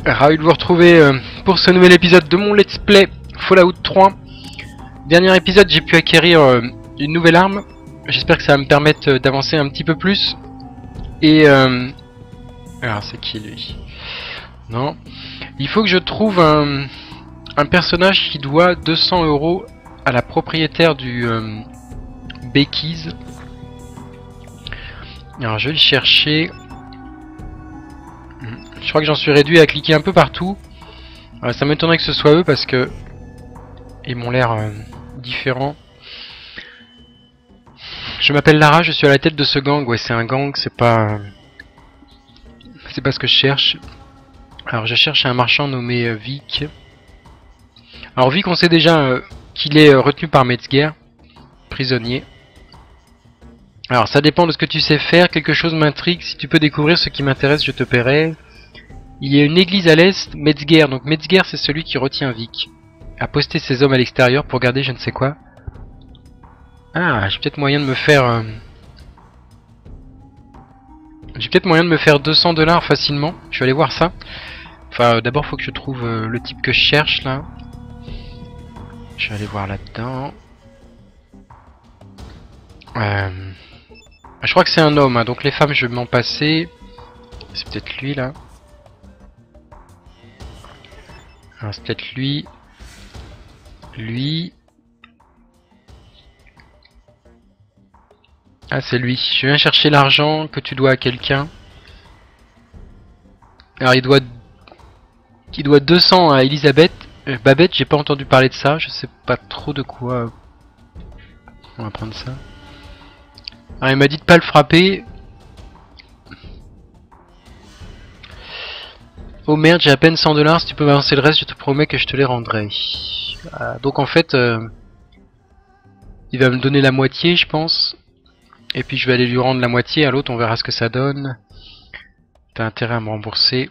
Ravi de vous retrouver pour ce nouvel épisode de mon Let's Play Fallout 3. Dernier épisode, j'ai pu acquérir une nouvelle arme. J'espère que ça va me permettre d'avancer un petit peu plus. Et alors c'est qui lui? Non. Il faut que je trouve un personnage qui doit 200 € à la propriétaire du Becky's. Alors je vais le chercher. Je crois que j'en suis réduit à cliquer un peu partout. Ça m'étonnerait que ce soit eux parce que ils m'ont l'air différents. Je m'appelle Lara, je suis à la tête de ce gang. Ouais, c'est un gang, c'est pas ce que je cherche. Alors je cherche un marchand nommé Vic. Alors Vic, on sait déjà qu'il est retenu par Metzger, prisonnier. Alors ça dépend de ce que tu sais faire, quelque chose m'intrigue, si tu peux découvrir ce qui m'intéresse, je te paierai. Il y a une église à l'est, Metzger, donc Metzger c'est celui qui retient Vic. A posté ses hommes à l'extérieur pour garder je ne sais quoi. Ah, j'ai peut-être moyen de me faire... J'ai peut-être moyen de me faire 200 $ facilement, je vais aller voir ça. Enfin d'abord faut que je trouve le type que je cherche là. Je vais aller voir là-dedans. Je crois que c'est un homme, hein, donc les femmes je vais m'en passer. C'est peut-être lui là. Alors c'est peut-être lui. Lui. Ah c'est lui. Je viens chercher l'argent que tu dois à quelqu'un. Alors il doit 200 à Elisabeth. Babette, j'ai pas entendu parler de ça. Je sais pas trop de quoi. On va prendre ça. Alors il m'a dit de pas le frapper. Oh merde, j'ai à peine 100 $, si tu peux m'avancer le reste, je te promets que je te les rendrai. Donc en fait, il va me donner la moitié, je pense. Et puis je vais aller lui rendre la moitié, à l'autre on verra ce que ça donne. T'as intérêt à me rembourser.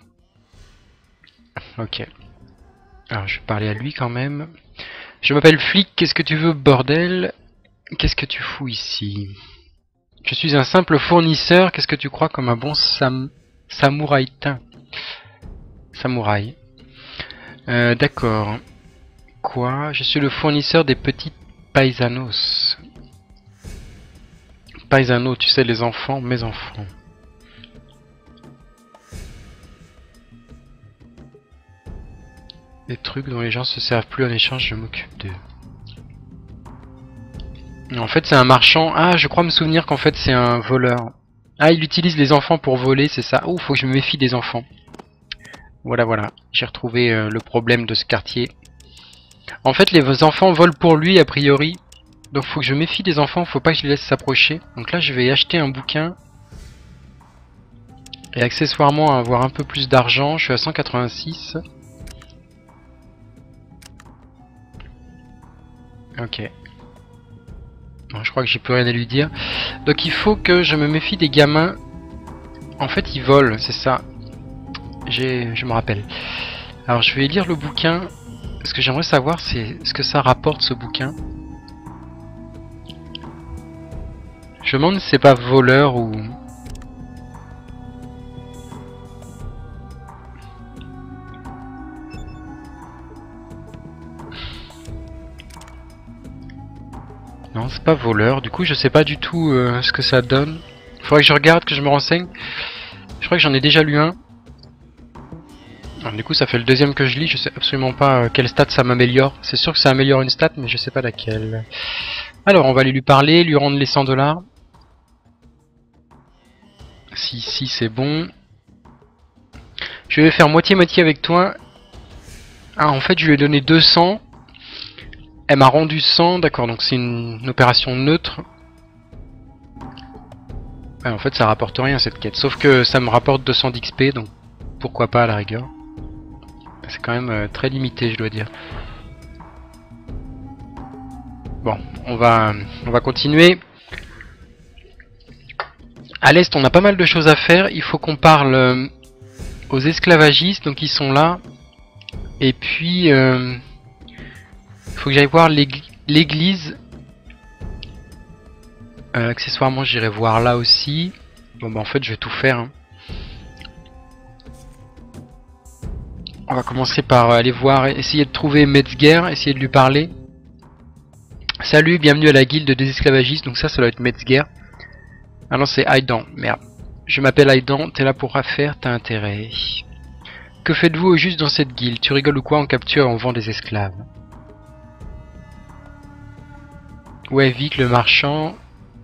Ok. Alors je vais parler à lui quand même. Je m'appelle Flic, qu'est-ce que tu veux, bordel? Qu'est-ce que tu fous ici? Je suis un simple fournisseur, qu'est-ce que tu crois comme un bon samouraïtain? Samouraï. D'accord. Quoi? Je suis le fournisseur des petits paisanos. Paisanos, tu sais, les enfants, mes enfants. Des trucs dont les gens se servent plus en échange, je m'occupe d'eux. En fait, c'est un marchand. Ah, je crois me souvenir qu'en fait, c'est un voleur. Ah, il utilise les enfants pour voler, c'est ça. Oh, faut que je me méfie des enfants. Voilà, voilà. J'ai retrouvé le problème de ce quartier. En fait, les enfants volent pour lui, a priori. Donc, faut que je me méfie des enfants. Faut pas que je les laisse s'approcher. Donc là, je vais acheter un bouquin. Et accessoirement, avoir un peu plus d'argent. Je suis à 186. Ok. Bon, je crois que j'ai plus rien à lui dire. Donc, il faut que je me méfie des gamins. En fait, ils volent, c'est ça. Je me rappelle. Alors je vais lire le bouquin. Ce que j'aimerais savoir c'est ce que ça rapporte ce bouquin. Je me demande si c'est pas voleur ou... Non, c'est pas voleur. Du coup je sais pas du tout ce que ça donne. Faudrait que je regarde, que je me renseigne. Je crois que j'en ai déjà lu un. Alors, du coup ça fait le deuxième que je lis. Je sais absolument pas quelle stat ça m'améliore. C'est sûr que ça améliore une stat mais je sais pas laquelle. Alors on va aller lui parler, lui rendre les 100 $. Si c'est bon. Je vais faire moitié-moitié avec toi. Ah en fait je lui ai donné 200. Elle m'a rendu 100, d'accord, donc c'est une opération neutre. Ouais, en fait ça rapporte rien cette quête, sauf que ça me rapporte 200 d'XP, donc pourquoi pas à la rigueur. C'est quand même très limité je dois dire. Bon, on va continuer. À l'est on a pas mal de choses à faire, il faut qu'on parle aux esclavagistes, donc ils sont là. Et puis... faut que j'aille voir l'église. Accessoirement j'irai voir là aussi. Bon bah en fait je vais tout faire hein. On va commencer par aller voir, essayer de trouver Metzger, essayer de lui parler. Salut, bienvenue à la guilde des esclavagistes. Donc ça doit être Metzger. Ah non, c'est Aidan, merde. Je m'appelle Aidan, t'es là pour affaire, t'as intérêt. Que faites-vous au juste dans cette guilde? Tu rigoles ou quoi? On capture et on vend des esclaves. Ouais, Vic le marchand.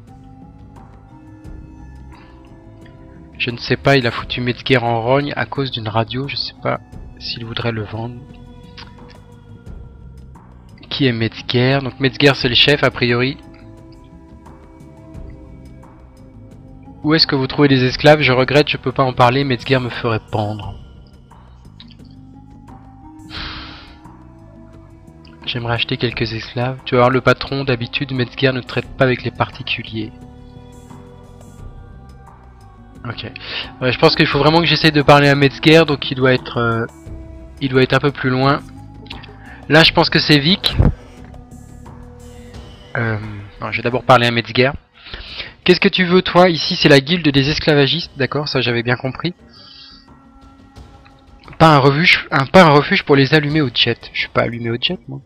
Je ne sais pas, il a foutu Metzger en rogne à cause d'une radio. Je sais pas s'il voudrait le vendre. Qui est Metzger? Donc Metzger c'est le chef a priori. Où est-ce que vous trouvez des esclaves? Je regrette, je peux pas en parler, Metzger me ferait pendre. J'aimerais acheter quelques esclaves. Tu vas voir le patron, d'habitude Metzger ne traite pas avec les particuliers. Ok. Ouais, je pense qu'il faut vraiment que j'essaye de parler à Metzger, donc il doit être un peu plus loin. Là je pense que c'est Vic. Non, je vais d'abord parler à Metzger. Qu'est-ce que tu veux toi? Ici c'est la guilde des esclavagistes, d'accord, ça j'avais bien compris. Pas un refuge pour les allumer au jet. Je suis pas allumé au jet moi.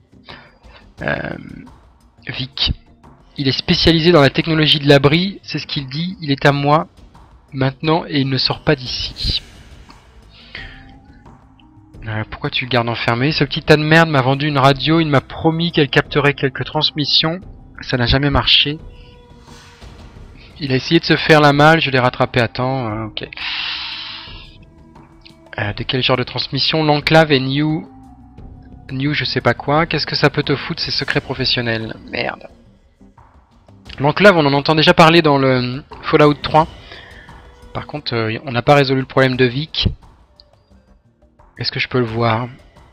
Vic. Il est spécialisé dans la technologie de l'abri, c'est ce qu'il dit, il est à moi maintenant et il ne sort pas d'ici. Pourquoi tu le gardes enfermé? Ce petit tas de merde m'a vendu une radio, il m'a promis qu'elle capterait quelques transmissions, ça n'a jamais marché. Il a essayé de se faire la malle, je l'ai rattrapé à temps, ok. De quel genre de transmission? L'enclave et New je sais pas quoi. Qu'est-ce que ça peut te foutre, ces secrets professionnels? Merde. L'enclave, on en entend déjà parler dans le Fallout 3. Par contre, on n'a pas résolu le problème de Vic. Est-ce que je peux le voir?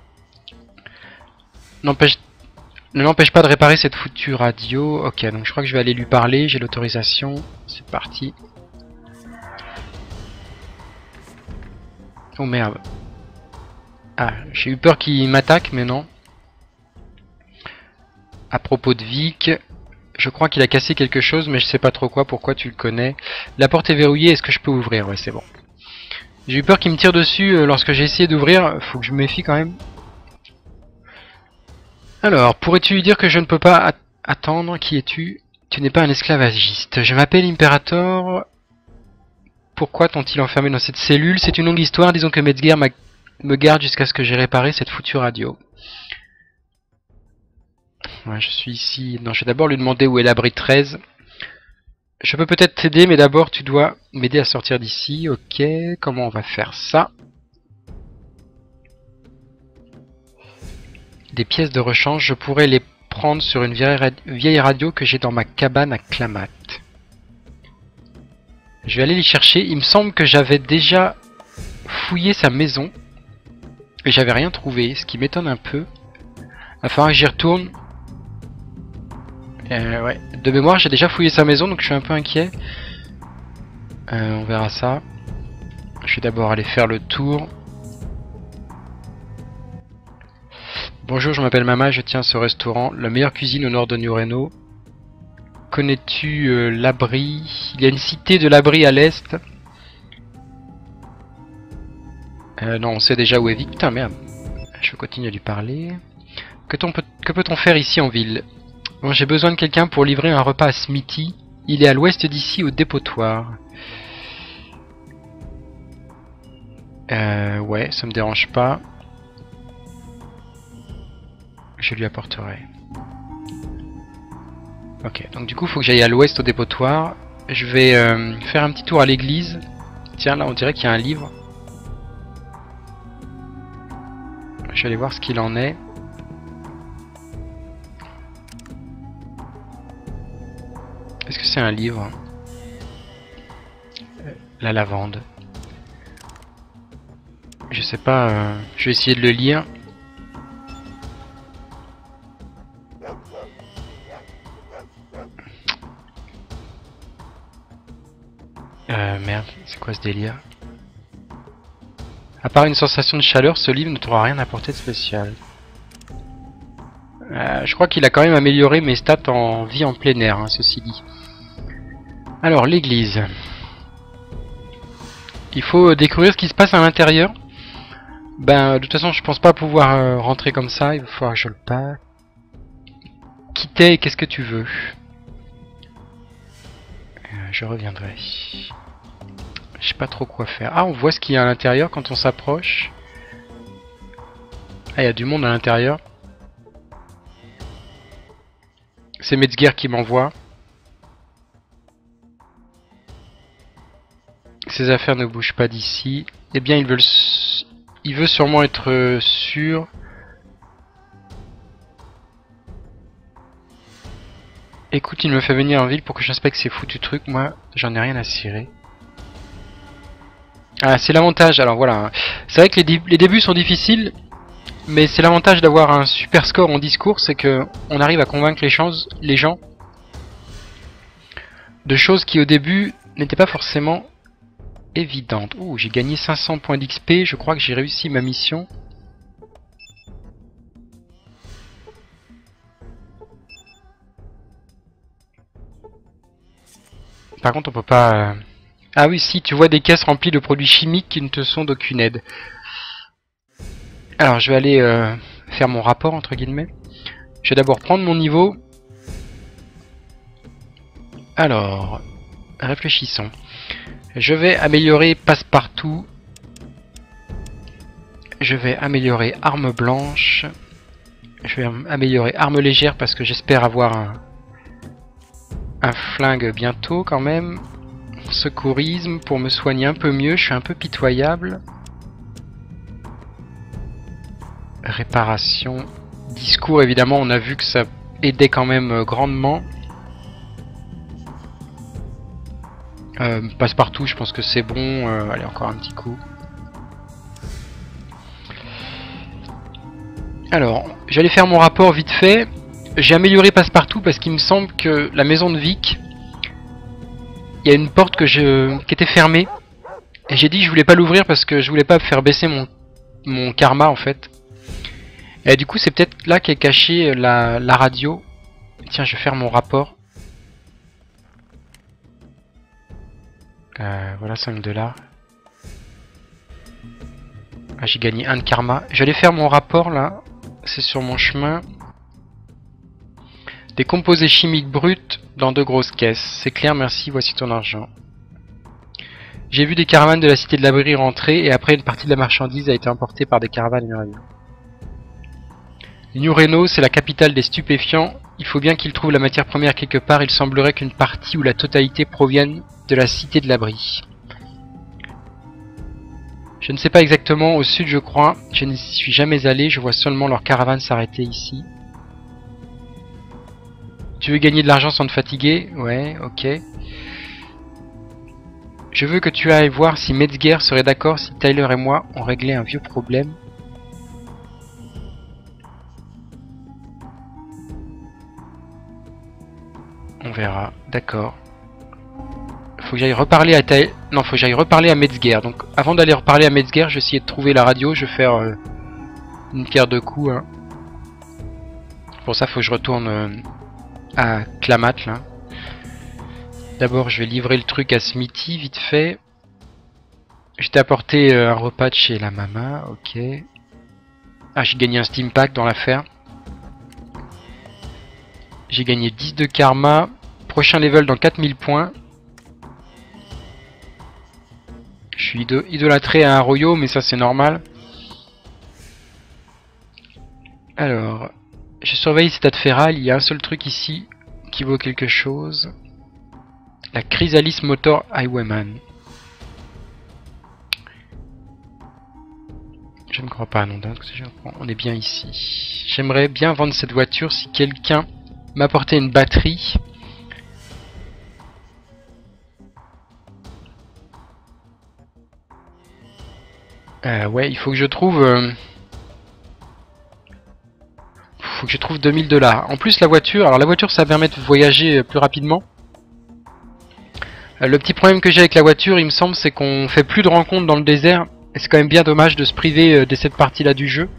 Ne l'empêche pas de réparer cette foutue radio. Ok, donc je crois que je vais aller lui parler. J'ai l'autorisation. C'est parti. Oh merde. Ah, j'ai eu peur qu'il m'attaque, mais non. À propos de Vic, je crois qu'il a cassé quelque chose, mais je sais pas trop quoi. Pourquoi? Tu le connais? La porte est verrouillée, est-ce que je peux ouvrir? Ouais, c'est bon. J'ai eu peur qu'il me tire dessus lorsque j'ai essayé d'ouvrir. Faut que je me méfie quand même. Alors, pourrais-tu lui dire que je ne peux pas attendre? Qui es-tu? Tu n'es pas un esclavagiste. Je m'appelle Imperator. Pourquoi t'ont-ils enfermé dans cette cellule? C'est une longue histoire. Disons que Metzger me garde jusqu'à ce que j'ai réparé cette foutue radio. Ouais, je suis ici. Non, je vais d'abord lui demander où est l'abri 13. Je peux peut-être t'aider, mais d'abord tu dois m'aider à sortir d'ici. Ok, comment on va faire ça? Des pièces de rechange, je pourrais les prendre sur une vieille radio que j'ai dans ma cabane à Klamath. Je vais aller les chercher. Il me semble que j'avais déjà fouillé sa maison et j'avais rien trouvé, ce qui m'étonne un peu. Il va falloir que j'y retourne. Ouais. De mémoire, j'ai déjà fouillé sa maison, donc je suis un peu inquiet. On verra ça. Je vais d'abord aller faire le tour. Bonjour, je m'appelle Mama, je tiens ce restaurant, la meilleure cuisine au nord de New Reno. Connais-tu l'abri? Il y a une cité de l'abri à l'est. Non, on sait déjà où est Vic. Putain, merde. Je continue à lui parler. Que peut-on faire ici en ville? Bon, j'ai besoin de quelqu'un pour livrer un repas à Smithy. Il est à l'ouest d'ici, au dépotoir. Ouais, ça me dérange pas. Je lui apporterai. Ok, donc du coup, il faut que j'aille à l'ouest au dépotoir. Je vais faire un petit tour à l'église. Tiens, là, on dirait qu'il y a un livre. Je vais aller voir ce qu'il en est. Est-ce que c'est un livre? La lavande. Je sais pas, je vais essayer de le lire. Merde, c'est quoi ce délire? À part une sensation de chaleur, ce livre ne t'aura rien apporté de spécial. Je crois qu'il a quand même amélioré mes stats en vie en plein air, hein, ceci dit. Alors, l'église. Il faut découvrir ce qui se passe à l'intérieur. Ben, de toute façon, je pense pas pouvoir rentrer comme ça. Il va falloir que je le passe. Quitter, qu'est-ce que tu veux? Je reviendrai. Je sais pas trop quoi faire. Ah, on voit ce qu'il y a à l'intérieur quand on s'approche. Ah, il y a du monde à l'intérieur. C'est Metzger qui m'envoie. Ses affaires ne bougent pas d'ici. Eh bien, il veut sûrement être sûr. Écoute, il me fait venir en ville pour que j'inspecte ces foutus trucs. Moi, j'en ai rien à cirer. Ah, c'est l'avantage. Alors voilà. C'est vrai que les débuts sont difficiles. Mais c'est l'avantage d'avoir un super score en discours. C'est que on arrive à convaincre les gens de choses qui au début n'étaient pas forcément évidentes. Ouh, j'ai gagné 500 points d'XP. Je crois que j'ai réussi ma mission. Par contre, on peut pas... Ah oui, si, tu vois des caisses remplies de produits chimiques qui ne te sont d'aucune aide. Alors, je vais aller faire mon rapport, entre guillemets. Je vais d'abord prendre mon niveau. Alors, réfléchissons. Je vais améliorer passe-partout. Je vais améliorer arme blanche. Je vais améliorer arme légère parce que j'espère avoir un flingue bientôt quand même. Secourisme pour me soigner un peu mieux. Je suis un peu pitoyable. Réparation. Discours, évidemment, on a vu que ça aidait quand même grandement. Passe-partout, je pense que c'est bon. Allez, encore un petit coup. Alors, j'allais faire mon rapport vite fait. J'ai amélioré passe-partout parce qu'il me semble que la maison de Vic, il y a une porte qui était fermée. Et j'ai dit que je voulais pas l'ouvrir parce que je voulais pas faire baisser mon karma en fait. Et du coup, c'est peut-être là qu'est cachée la radio. Tiens, je vais faire mon rapport. Voilà, 5 $. Ah, j'ai gagné 1 de karma. J'allais faire mon rapport là. C'est sur mon chemin. Des composés chimiques bruts dans 2 grosses caisses. C'est clair, merci, voici ton argent. J'ai vu des caravanes de la cité de l'abri rentrer et après une partie de la marchandise a été emportée par des caravanes aériennes. New Reno, c'est la capitale des stupéfiants. Il faut bien qu'ils trouvent la matière première quelque part. Il semblerait qu'une partie ou la totalité provienne de la cité de l'abri. Je ne sais pas exactement, au sud je crois. Je n'y suis jamais allé, je vois seulement leurs caravanes s'arrêter ici. Tu veux gagner de l'argent sans te fatiguer? Ouais, ok. Je veux que tu ailles voir si Metzger serait d'accord si Tyler et moi ont réglé un vieux problème. On verra, d'accord. Faut que j'aille reparler à Tyler... Non, faut que j'aille reparler à Metzger. Donc avant d'aller reparler à Metzger, je vais essayer de trouver la radio. Je vais faire une pierre deux coups. Hein. Pour ça, faut que je retourne à Klamat là. D'abord, je vais livrer le truc à Smithy, vite fait. Je t'ai apporté un repas de chez la maman, ok. Ah, j'ai gagné un Steam Pack dans l'affaire. J'ai gagné 10 de karma. Prochain level dans 4000 points. Je suis idolâtré à un royaume, mais ça c'est normal. Alors, je surveille cette féral. Il y a un seul truc ici qui vaut quelque chose. La Chrysalis Motor Highwayman. Je ne crois pas, non, on est bien ici. J'aimerais bien vendre cette voiture si quelqu'un m'apportait une batterie. Ouais, il faut que je trouve... faut que je trouve 2000 $. En plus, la voiture... Alors la voiture, ça permet de voyager plus rapidement. Le petit problème que j'ai avec la voiture, il me semble, c'est qu'on fait plus de rencontres dans le désert. Et c'est quand même bien dommage de se priver de cette partie-là du jeu.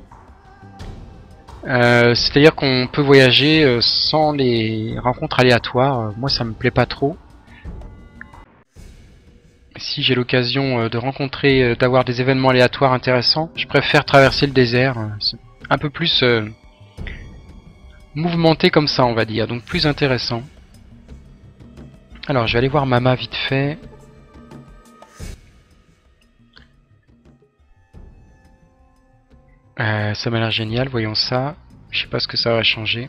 C'est-à-dire qu'on peut voyager sans les rencontres aléatoires. Moi, ça me plaît pas trop. Si j'ai l'occasion de rencontrer, d'avoir des événements aléatoires intéressants, je préfère traverser le désert. C'est un peu plus mouvementé comme ça, on va dire, donc plus intéressant. Alors, je vais aller voir Mama vite fait. Ça m'a l'air génial, voyons ça. Je sais pas ce que ça va changer.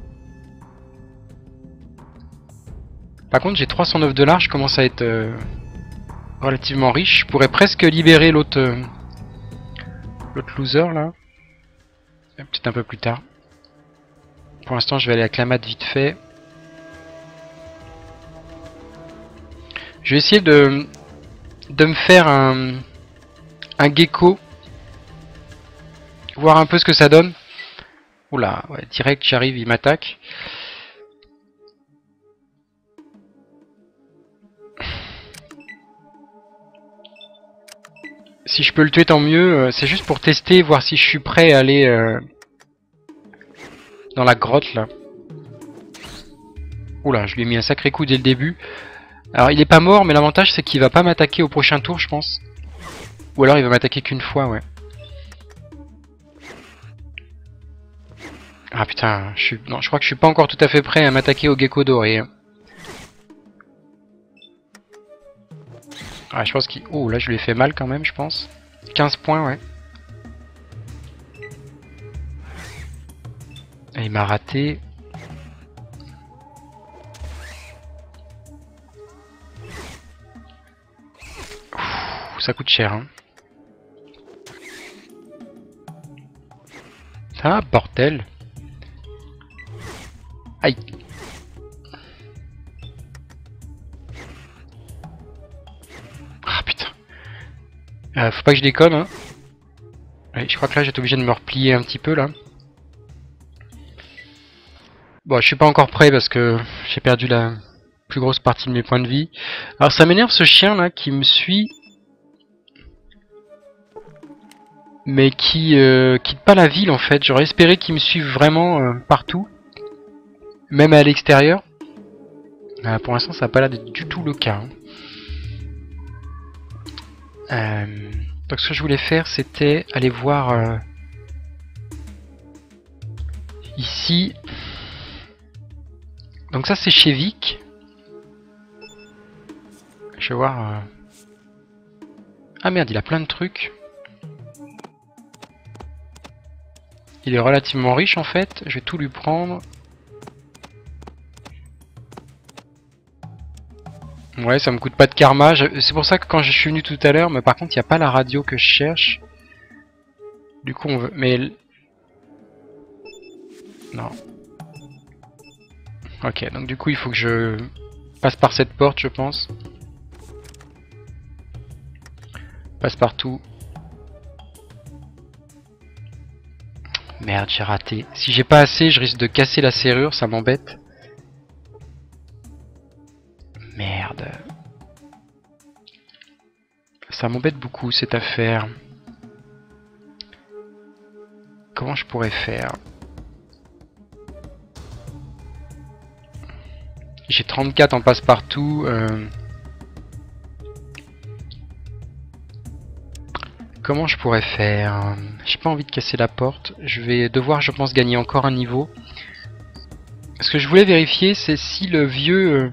Par contre, j'ai 309 $, je commence à être relativement riche. Je pourrais presque libérer l'autre loser là. Peut-être un peu plus tard. Pour l'instant, je vais aller à Clamade vite fait. Je vais essayer de me faire un gecko. Voir un peu ce que ça donne. Oula, ouais, direct j'arrive, il m'attaque. Si je peux le tuer, tant mieux. C'est juste pour tester, voir si je suis prêt à aller dans la grotte là. Oula, je lui ai mis un sacré coup dès le début. Alors il est pas mort, mais l'avantage c'est qu'il va pas m'attaquer au prochain tour, je pense. Ou alors il va m'attaquer qu'une fois, ouais. Ah putain, non, je crois que je suis pas encore tout à fait prêt à m'attaquer au gecko doré. Ah, je pense qu'il... Oh, là je lui ai fait mal quand même, je pense. 15 points, ouais. Et il m'a raté. Ouh, ça coûte cher, hein. Ah, bordel. Aïe. Ah, putain. Faut pas que je déconne, hein. Ouais, je crois que là j'étais obligé de me replier un petit peu, là. Bon, je suis pas encore prêt parce que j'ai perdu la plus grosse partie de mes points de vie. Alors ça m'énerve ce chien, là, qui me suit... mais qui quitte pas la ville en fait. J'aurais espéré qu'il me suive vraiment partout, même à l'extérieur. Pour l'instant, ça n'a pas l'air d'être du tout le cas. Donc ce que je voulais faire, c'était aller voir ici. Donc ça, c'est chez Vic. Je vais voir... Ah merde, il a plein de trucs. Il est relativement riche en fait. Je vais tout lui prendre. Ouais, ça me coûte pas de karma. C'est pour ça que quand je suis venu tout à l'heure, mais par contre, il n'y a pas la radio que je cherche. Du coup, on veut... Mais... Non. Ok, donc du coup, il faut que je passe par cette porte, je pense. Passe partout. Merde, j'ai raté. Si j'ai pas assez, je risque de casser la serrure, ça m'embête. Merde. Ça m'embête beaucoup cette affaire. Comment je pourrais faire? J'ai 34 en passe-partout. Comment je pourrais faire? J'ai pas envie de casser la porte. Je vais devoir, je pense, gagner encore un niveau. Ce que je voulais vérifier, c'est si le vieux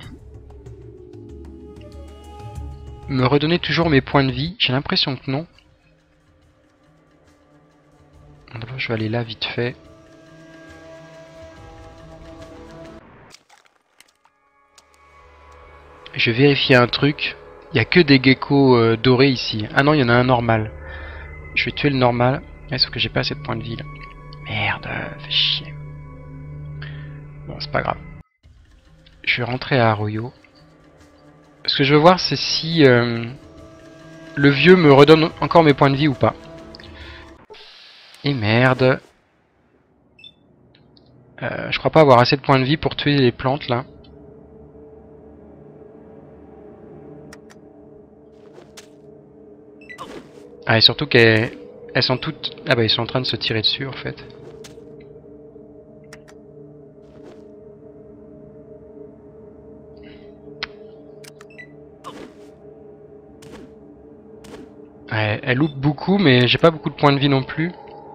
me redonnait toujours mes points de vie. J'ai l'impression que non. D'abord, je vais aller là vite fait. Je vais vérifier un truc. Il n'y a que des geckos dorés ici. Ah non, il y en a un normal. Je vais tuer le normal. Ouais, sauf que j'ai pas assez de points de vie là. Merde, fait chier. Bon, c'est pas grave. Je vais rentrer à Arroyo. Ce que je veux voir, c'est si le vieux me redonne encore mes points de vie ou pas. Et merde. Je crois pas avoir assez de points de vie pour tuer les plantes là. Ah, et surtout qu'elles sont toutes... Ah bah ils sont en train de se tirer dessus en fait. Ouais, elle loupe beaucoup, mais j'ai pas beaucoup de points de vie non plus.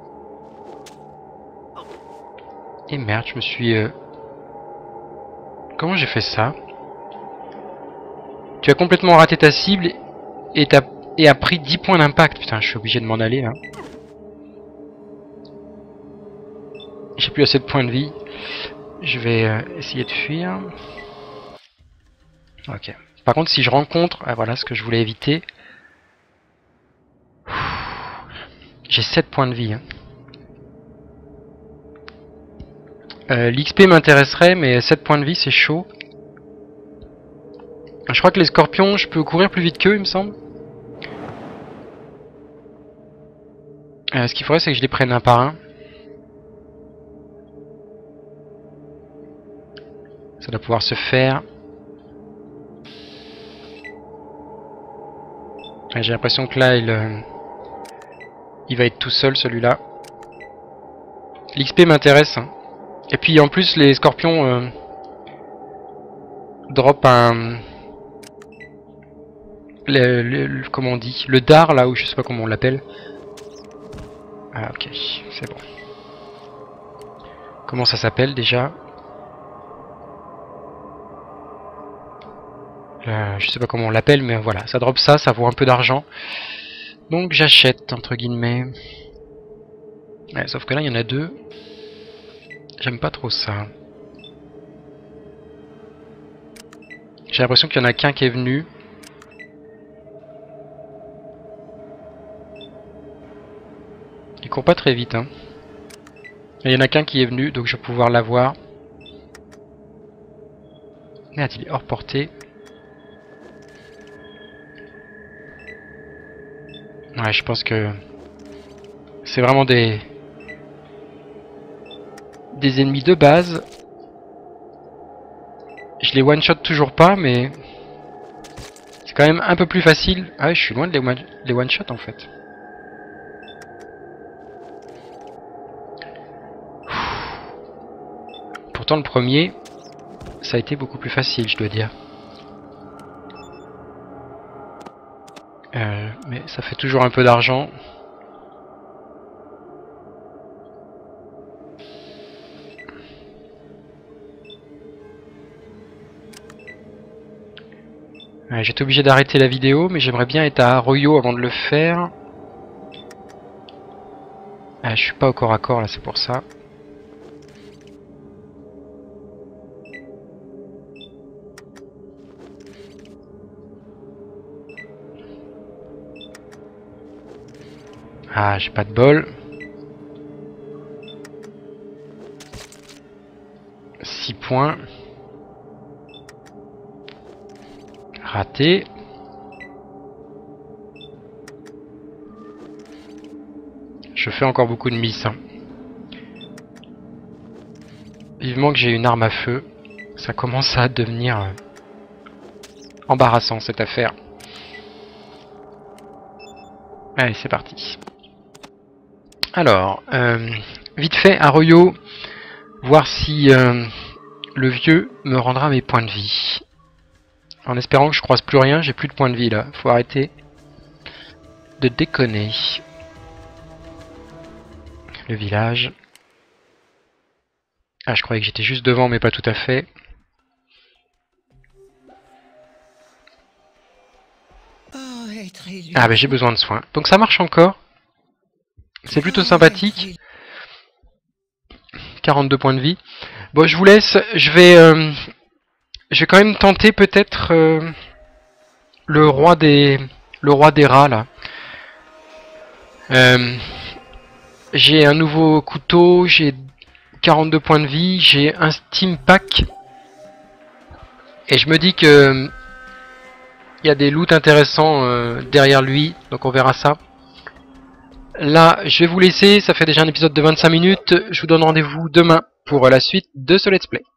Et merde, je me suis... Comment j'ai fait ça? Tu as complètement raté ta cible et a pris 10 points d'impact. Putain, je suis obligé de m'en aller là. J'ai plus assez de points de vie. Je vais essayer de fuir. Ok. Par contre, si je rencontre... Ah, voilà ce que je voulais éviter. J'ai 7 points de vie. Hein. L'XP m'intéresserait, mais 7 points de vie, c'est chaud. Je crois que les scorpions, je peux courir plus vite qu'eux, il me semble. Ce qu'il faudrait, c'est que je les prenne un par un. Ça doit pouvoir se faire. J'ai l'impression que là, il va être tout seul, celui-là. L'XP m'intéresse. Hein. Et puis, en plus, les scorpions drop un... comment on dit? Le dard, là, où je sais pas comment on l'appelle. Ah, ok, c'est bon. Comment ça s'appelle, déjà? Je sais pas comment on l'appelle, mais voilà, ça drop ça, ça vaut un peu d'argent. Donc j'achète, entre guillemets. Ouais, sauf que là, il y en a deux. J'aime pas trop ça. J'ai l'impression qu'il y en a qu'un qui est venu. Il court pas très vite, hein. Il y en a qu'un qui est venu, donc je vais pouvoir l'avoir. Merde, il est hors portée. Ouais, je pense que c'est vraiment des ennemis de base. Je les one-shot toujours pas, mais c'est quand même un peu plus facile. Ah ouais, je suis loin de les one-shot en fait. Pourtant le premier, ça a été beaucoup plus facile, je dois dire. Mais ça fait toujours un peu d'argent. J'étais obligé d'arrêter la vidéo, mais j'aimerais bien être à Arroyo avant de le faire. Je suis pas au corps à corps là, c'est pour ça. Ah, j'ai pas de bol. 6 points. Raté. Je fais encore beaucoup de miss. Hein. Vivement que j'ai une arme à feu. Ça commence à devenir embarrassant cette affaire. Allez, c'est parti. Alors, vite fait, Arroyo, voir si le vieux me rendra mes points de vie. En espérant que je croise plus rien, j'ai plus de points de vie là. Faut arrêter de déconner. Le village. Ah, je croyais que j'étais juste devant, mais pas tout à fait. Ah, bah j'ai besoin de soins. Donc ça marche encore. C'est plutôt sympathique. 42 points de vie. Bon, je vous laisse. Je vais quand même tenter peut-être le roi des rats là. J'ai un nouveau couteau, j'ai 42 points de vie, j'ai un Steam Pack. Et je me dis que il y a des loots intéressants derrière lui, donc on verra ça. Là, je vais vous laisser, ça fait déjà un épisode de 25 minutes. Je vous donne rendez-vous demain pour la suite de ce let's play.